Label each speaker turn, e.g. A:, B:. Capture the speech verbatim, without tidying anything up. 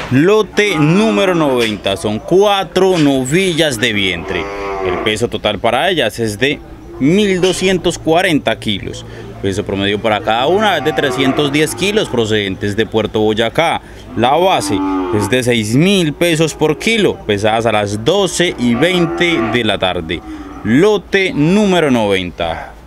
A: Lote número noventa, son cuatro novillas de vientre. El peso total para ellas es de mil doscientos cuarenta kilos. Peso promedio para cada una es de trescientos diez kilos procedentes de Puerto Boyacá. La base es de seis mil pesos por kilo, pesadas a las doce y veinte de la tarde. Lote número noventa.